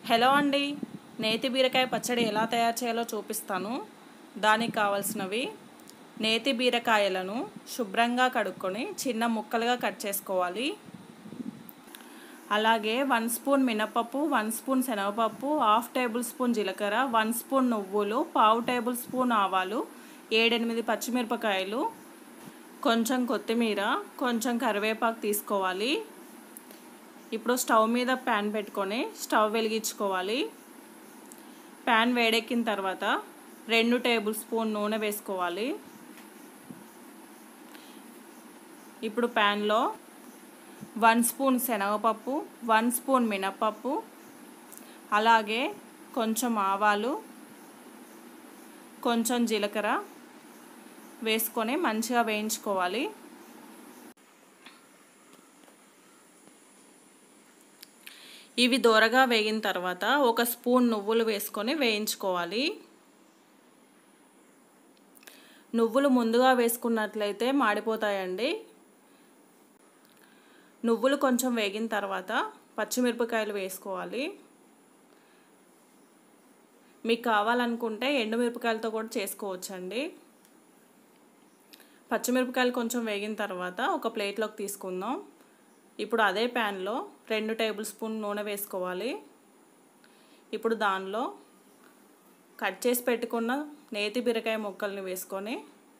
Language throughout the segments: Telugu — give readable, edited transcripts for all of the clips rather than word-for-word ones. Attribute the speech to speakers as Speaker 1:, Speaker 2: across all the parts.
Speaker 1: హలో అండి, నేతి బీరకాయ పచ్చడి ఎలా తయారు చేయాలో చూపిస్తాను. దానికి కావాల్సినవి: నేతి బీరకాయలను శుభ్రంగా కడుక్కొని చిన్న ముక్కలుగా కట్ చేసుకోవాలి. అలాగే 1 స్పూన్ మినపప్పు, 1 స్పూన్ శనగపప్పు, హాఫ్ టేబుల్ స్పూన్ జీలకర్ర, 1 స్పూన్ నువ్వులు, పావు టేబుల్ స్పూన్ ఆవాలు, 7-8 పచ్చిమిరపకాయలు, కొంచెం కొత్తిమీర, కొంచెం కరివేపాకు తీసుకోవాలి. ఇప్పుడు స్టవ్ మీద ప్యాన్ పెట్టుకొని స్టవ్ వెలిగించుకోవాలి. ప్యాన్ వేడెక్కిన తర్వాత 2 టేబుల్ స్పూన్ నూనె వేసుకోవాలి. ఇప్పుడు ప్యాన్లో 1 స్పూన్ శనగపప్పు, 1 స్పూన్ మినపప్పు, అలాగే కొంచెం ఆవాలు, కొంచెం జీలకర్ర వేసుకొని మంచిగా వేయించుకోవాలి. ఇవి దోరగా వేగిన తర్వాత 1 స్పూన్ నువ్వులు వేసుకొని వేయించుకోవాలి. నువ్వులు ముందుగా వేసుకున్నట్లయితే మాడిపోతాయండి. నువ్వులు కొంచెం వేగిన తర్వాత పచ్చిమిరపకాయలు వేసుకోవాలి. మీకు కావాలనుకుంటే ఎండుమిరపకాయలతో కూడా చేసుకోవచ్చండి. పచ్చిమిరపకాయలు కొంచెం వేగిన తర్వాత ఒక ప్లేట్లోకి తీసుకుందాం. ఇప్పుడు అదే ప్యాన్లో 2 టేబుల్ స్పూన్ నూనె వేసుకోవాలి. ఇప్పుడు దానిలో కట్ చేసి పెట్టుకున్న నేతి బీరకాయ ముక్కల్ని వేసుకొని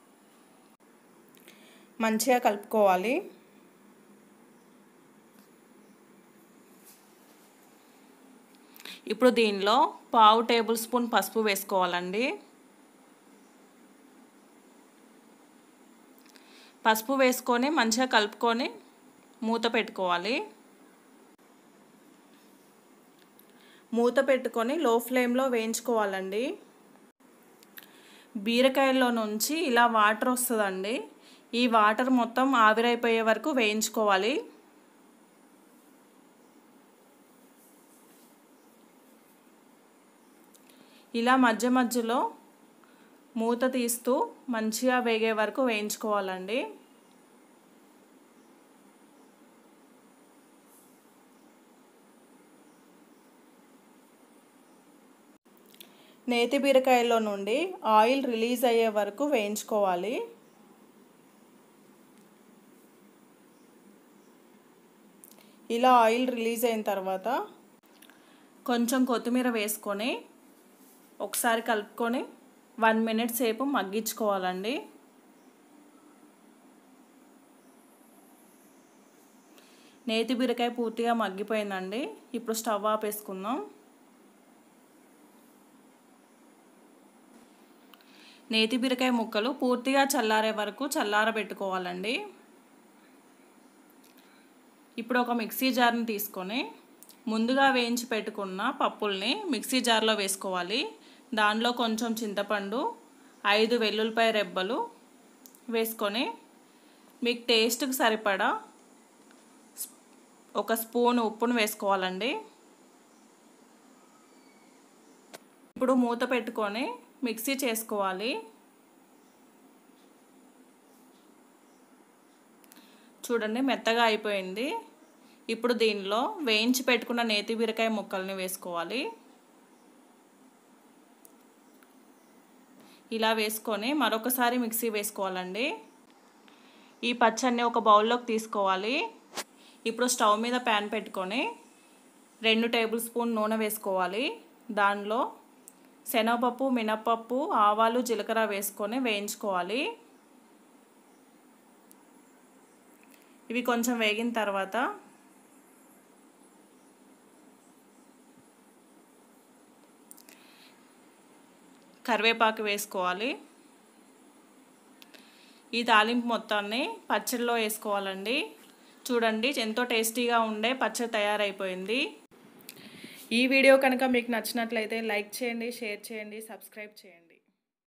Speaker 1: మంచిగా కలుపుకోవాలి. ఇప్పుడు దీనిలో పావు టేబుల్ స్పూన్ పసుపు వేసుకోవాలండి. పసుపు వేసుకొని మంచిగా కలుపుకొని మూత పెట్టుకోవాలి. మూత పెట్టుకొని లో ఫ్లేమ్లో వేయించుకోవాలండి. బీరకాయల్లో నుంచి ఇలా వాటర్ వస్తుందండి. ఈ వాటర్ మొత్తం ఆవిరైపోయే వరకు వేయించుకోవాలి. ఇలా మధ్య మధ్యలో మూత తీస్తూ మంచిగా వేగే వరకు వేయించుకోవాలండి. నేతి బీరకాయలో నుండి ఆయిల్ రిలీజ్ అయ్యే వరకు వేయించుకోవాలి. ఇలా ఆయిల్ రిలీజ్ అయిన తర్వాత కొంచెం కొత్తిమీర వేసుకొని ఒకసారి కలుపుకొని 1 మినిట్ సేపు మగ్గించుకోవాలండి. నేతి బీరకాయ పూర్తిగా మగ్గిపోయిందండి. ఇప్పుడు స్టవ్ ఆపేసుకుందాం. నేతి బీరకాయ ముక్కలు పూర్తిగా చల్లారే వరకు చల్లారబెట్టుకోవాలండి. ఇప్పుడు ఒక మిక్సీ జార్ని తీసుకొని ముందుగా వేయించి పెట్టుకున్న పప్పుల్ని మిక్సీ జార్లో వేసుకోవాలి. దానిలో కొంచెం చింతపండు, 5 వెల్లుల్లిపాయ రెబ్బలు వేసుకొని మీకు టేస్ట్కి సరిపడా 1 స్పూన్ ఉప్పును వేసుకోవాలండి. ఇప్పుడు మూత పెట్టుకొని మిక్సీ చేసుకోవాలి. చూడండి, మెత్తగా అయిపోయింది. ఇప్పుడు దీనిలో వేయించి పెట్టుకున్న నేతి బీరకాయ ముక్కల్ని వేసుకోవాలి. ఇలా వేసుకొని మరొకసారి మిక్సీ వేసుకోవాలండి. ఈ పచ్చడిని ఒక బౌల్లోకి తీసుకోవాలి. ఇప్పుడు స్టవ్ మీద ప్యాన్ పెట్టుకొని 2 టేబుల్ స్పూన్ నూనె వేసుకోవాలి. దానిలో శనగపప్పు, మినపప్పు, ఆవాలు, జీలకర్ర వేసుకొని వేయించుకోవాలి. ఇవి కొంచెం వేగిన తర్వాత కరివేపాకు వేసుకోవాలి. ఈ తాలింపు మొత్తాన్ని పచ్చడిలో వేసుకోవాలండి. చూడండి, ఎంతో టేస్టీగా ఉండే పచ్చడి తయారైపోయింది. ఈ వీడియో కనుక మీకు నచ్చినట్లయితే లైక్ చేయండి, షేర్ చేయండి, సబ్స్క్రైబ్ చేయండి.